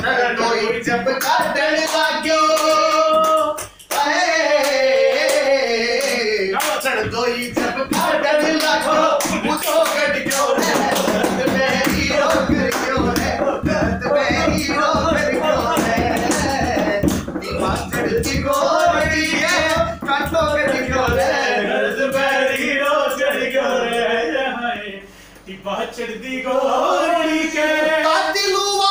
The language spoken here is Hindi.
कोई जब काटन लाग्यो कोई जब काटन लागो मुझको कट क्यों रे मेरी रोकर क्यों रे मेरी रोकर क्यों रे हिमाचल की गोरी है काटो कट क्यों रे मेरी रोकर क्यों रे हिमाचल की गोरी के